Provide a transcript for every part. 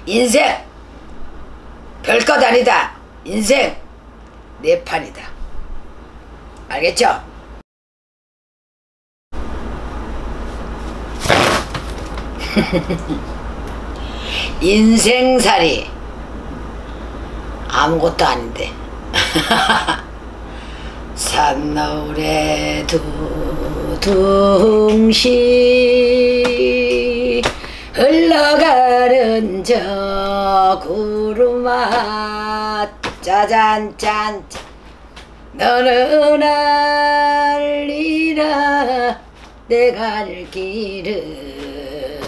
인생 별것 아니다. 인생 내 판이다. 알겠죠? 인생살이 아무것도 아닌데 산너울에 두둥시 흘러가는 저 구름아 짜잔짠 너는 알리라 내 갈 길을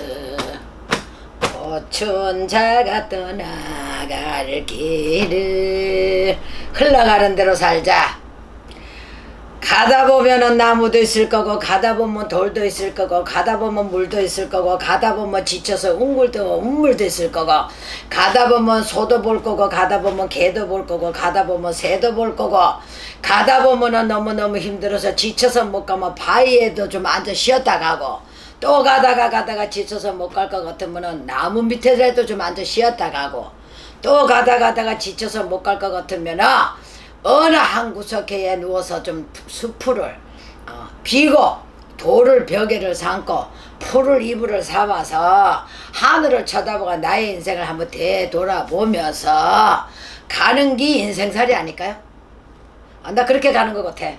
고춘자가 떠나갈 길을 흘러가는 대로 살자. 가다 보면은 나무도 있을 거고 가다 보면 돌도 있을 거고 가다 보면 물도 있을 거고 가다 보면 지쳐서 운물도 있을 거고 가다 보면 소도 볼 거고 가다 보면 개도 볼 거고 가다 보면 새도 볼 거고 가다 보면은 너무너무 힘들어서 지쳐서 못 가면 바위에도 좀 앉아 쉬었다 가고 또 가다가 지쳐서 못 갈 것 같으면은 나무 밑에라도 좀 앉아 쉬었다 가고 또 가다가 지쳐서 못 갈 것 같으면은 어느 한 구석에 누워서 좀 수풀을 비고 돌을 벽에를 삼고 풀을 이불을 삼아서 하늘을 쳐다보고 나의 인생을 한번 되돌아보면서 가는 게 인생살이 아닐까요? 나 그렇게 가는 것 같아.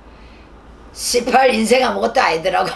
18 인생 아무것도 아니더라고.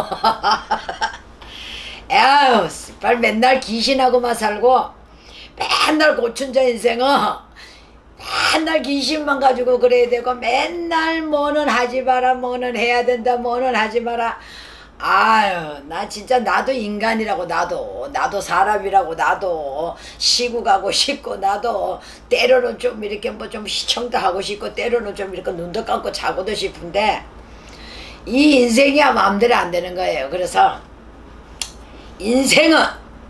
에휴 18 맨날 귀신하고만 살고 맨날 고춘자 인생은 맨날 귀신만 가지고 그래야 되고 맨날 뭐는 하지 마라 뭐는 해야 된다 뭐는 하지 마라. 아유 나 진짜 나도 인간이라고 나도 사람이라고 나도 시구 가고 싶고 나도 때로는 좀 이렇게 뭐 좀 시청도 하고 싶고 때로는 좀 이렇게 눈도 감고 자고도 싶은데 이 인생이야 마음대로 안 되는 거예요. 그래서 인생은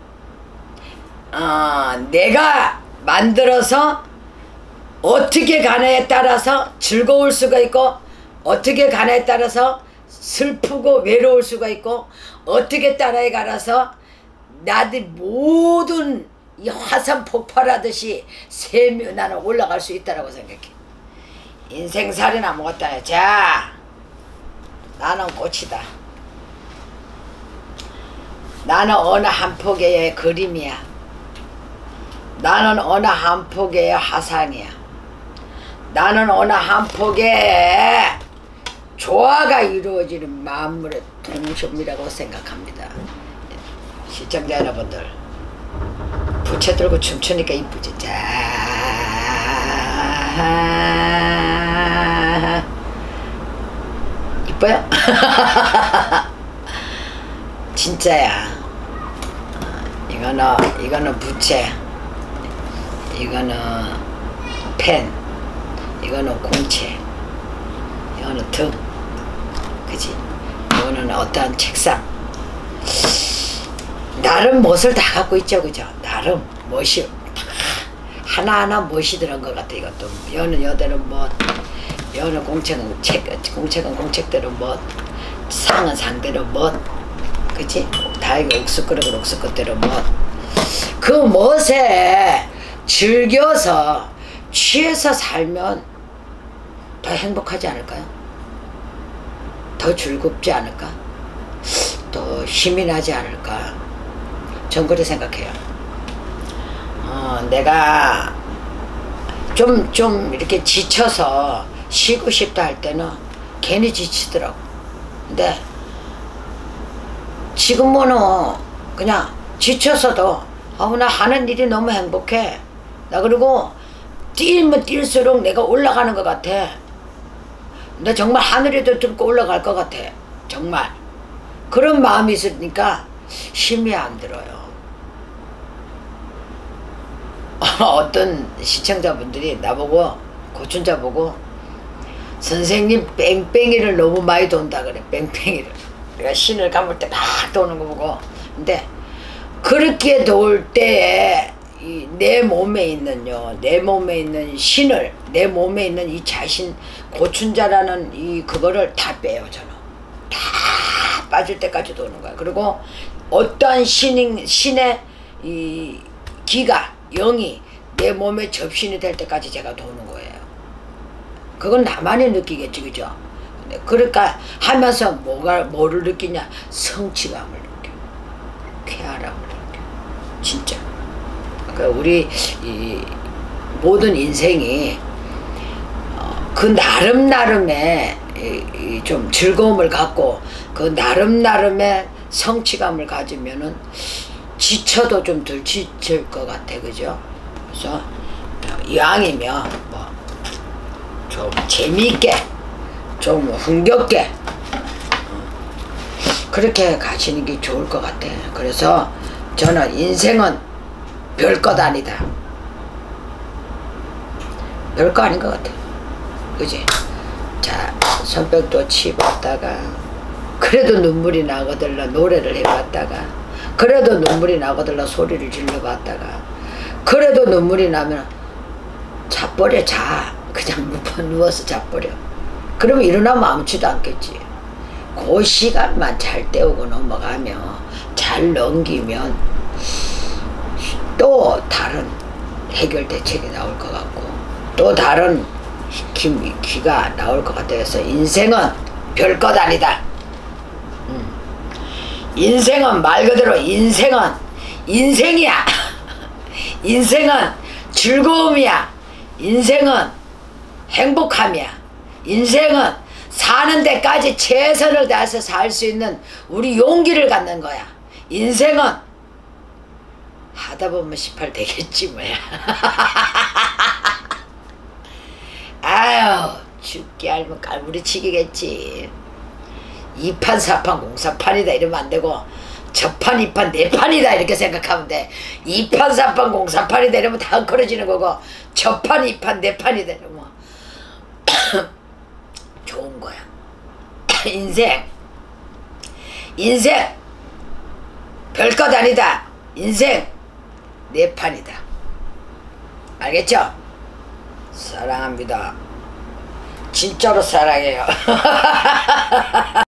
내가 만들어서 어떻게 가냐에 따라서 즐거울 수가 있고 어떻게 가냐에 따라서 슬프고 외로울 수가 있고 어떻게 따라에 갈아서 나들 모든 이 화산 폭발하듯이 나는 올라갈 수 있다고 생각해. 인생살은 아무것도 아니야. 자 나는 꽃이다. 나는 어느 한 폭의 그림이야. 나는 어느 한 폭의 화상이야. 나는 어느 한 폭의 조화가 이루어지는 만물의 동심이라고 생각합니다. 시청자 여러분들 부채 들고 춤추니까 이쁘지? 자 이뻐요? 진짜야. 이거는 부채, 이거는 펜, 이거는 공채, 이거는 등, 그지? 이거는 어떠한 책상. 나름 멋을 다 갖고 있죠, 그죠? 나름 멋이 하나하나 멋이 들은 것 같아. 이것도 여는 여대로 멋, 여는 공책은 공책대로 멋, 상은 상대로 멋, 그치? 다이가 옥수그릇은 옥수그릇대로 멋. 그 멋에 즐겨서 취해서 살면 더 행복하지 않을까요? 더 즐겁지 않을까? 더 힘이 나지 않을까? 전 그렇게 생각해요. 내가 좀 이렇게 지쳐서 쉬고 싶다 할 때는 괜히 지치더라고. 근데 지금은 그냥 지쳐서도 나 하는 일이 너무 행복해. 나 그리고 뛰면 뛸수록 내가 올라가는 것 같아. 나 정말 하늘에도 뚫고 올라갈 것 같아. 정말 그런 마음이 있으니까 힘이 안 들어요. 어떤 시청자분들이 나보고 고춘자 보고 선생님 뺑뺑이를 너무 많이 돈다 그래. 뺑뺑이를 내가 신을 감을 때 막 도는 거 보고. 근데 그렇게 도울 때에 내 몸에 있는 신을, 내 몸에 있는 이 자신, 고춘자라는 이 그거를 다 빼요. 저는 다 빠질 때까지 도는 거야. 그리고 어떠한 신의 이 기가 영이 내 몸에 접신이 될 때까지 제가 도는 거예요. 그건 나만이 느끼겠지, 그죠? 그러니까 하면서 뭐를 느끼냐? 성취감을 느껴. 쾌활함을 느껴. 진짜. 그러니까 우리 이 모든 인생이 그 나름나름의 좀 즐거움을 갖고 그 나름나름의 성취감을 가지면은 지쳐도 좀 덜 지칠 것 같아, 그죠? 그래서 이왕이면 뭐 좀 재미있게 좀 흥겹게 그렇게 가시는 게 좋을 것 같아. 그래서 저는 인생은 별것 아니다. 별거 아닌 것 같아. 그지? 자, 손뼉도 치봤다가 그래도 눈물이 나거들라 노래를 해봤다가 그래도 눈물이 나거들라 소리를 질러봤다가 그래도 눈물이 나면 자버려. 그냥 누워서 자버려. 그러면 일어나면 아무렇지도 않겠지. 그 시간만 잘 때우고 넘어가며 잘 넘기면 또 다른 해결 대책이 나올 것 같고 또 다른 기가 나올 것 같아서 인생은 별것 아니다. 인생은 말 그대로 인생은 인생이야. 인생은 즐거움이야. 인생은 행복함이야. 인생은 사는 데까지 최선을 다해서 살 수 있는 우리 용기를 갖는 거야. 인생은 하다 보면 18 되겠지 뭐야. 아유, 죽기 알면 깔무리치기겠지. 2판 4판 공사판이다 이러면 안 되고 저판 2판 4판이다 이렇게 생각하면 돼. 2판 4판 공사판이다 이러면 다 엉클어지는 거고 저판 2판 4판이다 이러면 좋은 거야. 인생 별것 아니다. 인생 4판이다. 알겠죠? 사랑합니다. 진짜로 사랑해요.